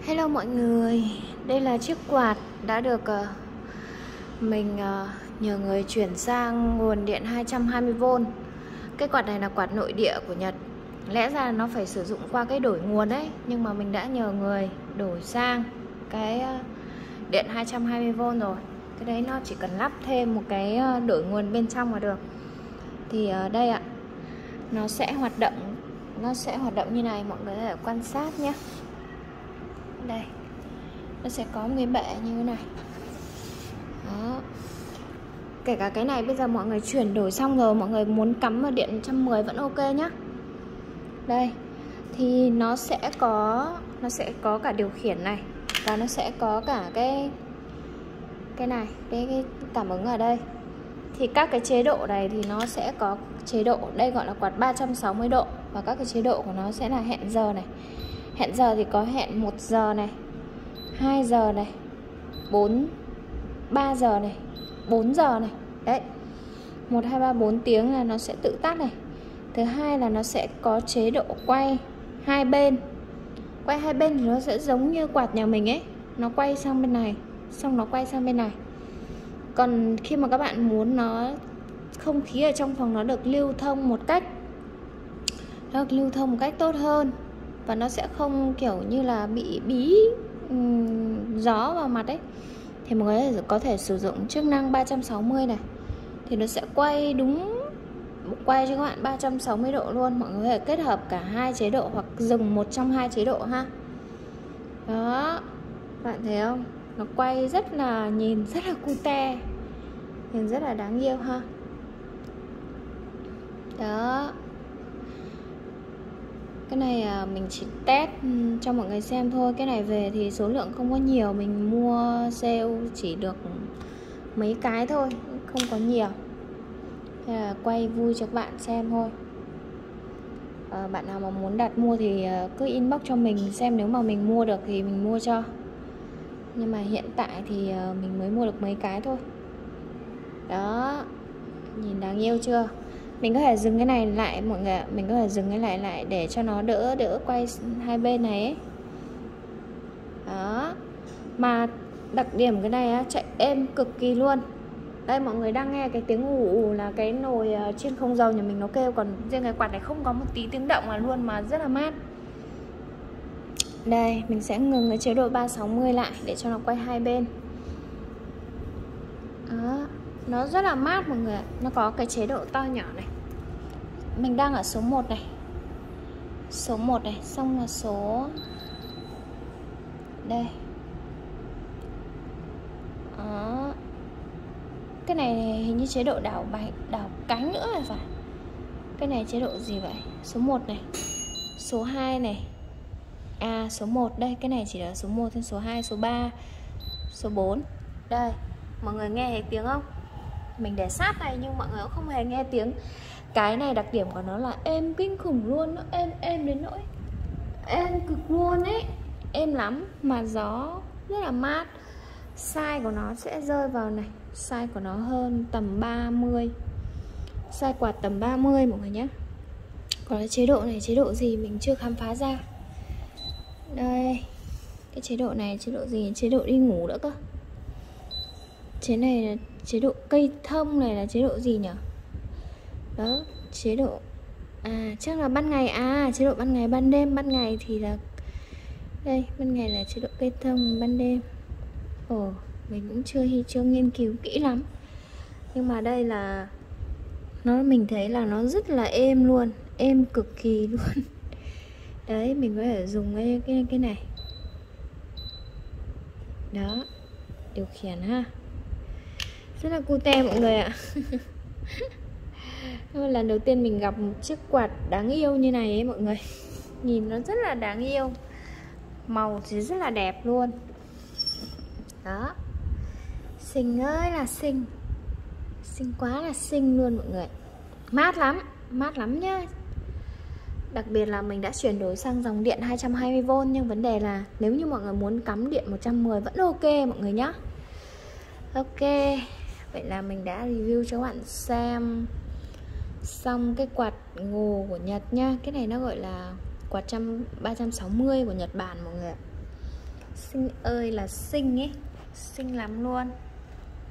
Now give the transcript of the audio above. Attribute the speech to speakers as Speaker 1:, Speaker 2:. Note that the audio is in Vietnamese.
Speaker 1: Hello mọi người, đây là chiếc quạt đã được mình nhờ người chuyển sang nguồn điện 220V. Cái quạt này là quạt nội địa của Nhật. Lẽ ra nó phải sử dụng qua cái đổi nguồn đấy, nhưng mà mình đã nhờ người đổi sang cái điện 220V rồi. Cái đấy nó chỉ cần lắp thêm một cái đổi nguồn bên trong là được. Thì đây ạ, nó sẽ hoạt động như này, mọi người có thể quan sát nhé. Đây, nó sẽ có một cái bệ như thế này. Đó. Kể cả cái này bây giờ mọi người chuyển đổi xong rồi, mọi người muốn cắm vào điện 110 vẫn ok nhá. Đây, thì nó sẽ có cả điều khiển này, và nó sẽ có cả cái này, cái cảm ứng ở đây. Thì các cái chế độ này thì nó sẽ có chế độ, đây gọi là quạt 360 độ. Và các cái chế độ của nó sẽ là hẹn giờ này. Hẹn giờ thì có hẹn 1 giờ này, 2 giờ này, 3 giờ này, 4 giờ này. Đấy, 1, 2, 3, 4 tiếng là nó sẽ tự tắt này. Thứ hai là nó sẽ có chế độ quay hai bên. Quay hai bên thì nó sẽ giống như quạt nhà mình ấy, nó quay sang bên này, xong nó quay sang bên này. Còn khi mà các bạn muốn nó không khí ở trong phòng nó được lưu thông một cách tốt hơn, và nó sẽ không kiểu như là bị bí gió vào mặt ấy, thì mọi người có thể sử dụng chức năng 360 này. Thì nó sẽ quay cho các bạn 360 độ luôn. Mọi người có thể kết hợp cả hai chế độ hoặc dừng một trong hai chế độ ha. Đó, bạn thấy không? Nó quay nhìn rất là cute, nhìn rất là đáng yêu ha. Đó, cái này mình chỉ test cho mọi người xem thôi. Cái này về thì số lượng không có nhiều, mình mua sale chỉ được mấy cái thôi, không có nhiều. Thế là quay vui cho các bạn xem thôi. Bạn nào mà muốn đặt mua thì cứ inbox cho mình xem, nếu mà mình mua được thì mình mua cho. Nhưng mà hiện tại thì mình mới mua được mấy cái thôi. Đó, nhìn đáng yêu chưa? Mình có thể dừng cái này lại mọi người ạ. Mình có thể dừng cái này lại để cho nó đỡ quay hai bên này ấy. Đó. Mà đặc điểm cái này á, chạy êm cực kỳ luôn. Đây, mọi người đang nghe cái tiếng ù là cái nồi chiên không dầu nhà mình nó kêu. Còn riêng cái quạt này không có một tí tiếng động nào luôn, mà rất là mát. Đây, mình sẽ ngừng cái chế độ 360 lại để cho nó quay hai bên. Đó, nó rất là mát mọi người ạ. Nó có cái chế độ to nhỏ này. Mình đang ở số 1 này. Số 1 này, xong là số đây. Đó. Cái này hình như chế độ đảo cánh nữa là phải. Cái này chế độ gì vậy? Số 1 này, số 2 này. Số 1 đây, cái này chỉ là số 1 thôi, số 2, số 3, số 4. Đây, mọi người nghe thấy tiếng không? Mình để sát này nhưng mọi người cũng không hề nghe tiếng. Cái này đặc điểm của nó là êm kinh khủng luôn. Nó êm đến nỗi êm cực luôn ấy. Êm lắm, mà gió rất là mát. Size của nó sẽ rơi vào này. Size của nó hơn tầm 30. Size quạt tầm 30 mọi người nhé. Còn cái chế độ này chế độ gì mình chưa khám phá ra. Đây, cái chế độ này chế độ gì? Chế độ đi ngủ nữa cơ. Chế này là chế độ cây thông, này là chế độ gì nhỉ? Đó, chế độ chắc là ban ngày. Chế độ ban ngày, ban đêm. Ban ngày thì là đây, ban ngày là chế độ cây thông, ban đêm mình cũng chưa nghiên cứu kỹ lắm. Nhưng mà đây là mình thấy là nó rất là êm luôn, êm cực kỳ luôn. Đấy, mình có thể dùng cái này. Đó, điều khiển ha. Rất là cute mọi người ạ. Lần đầu tiên mình gặp một chiếc quạt đáng yêu như này ấy mọi người. Nhìn nó rất là đáng yêu. Màu thì rất là đẹp luôn. Đó, xinh ơi là xinh. Xinh quá là xinh luôn mọi người. Mát lắm nhá. Đặc biệt là mình đã chuyển đổi sang dòng điện 220V. Nhưng vấn đề là nếu như mọi người muốn cắm điện 110 vẫn ok mọi người nhá. Ok, vậy là mình đã review cho các bạn xem xong cái quạt ngô của Nhật nhá. Cái này nó gọi là quạt 360 của Nhật Bản mọi người ạ. Xinh ơi là xinh ấy, xinh lắm luôn.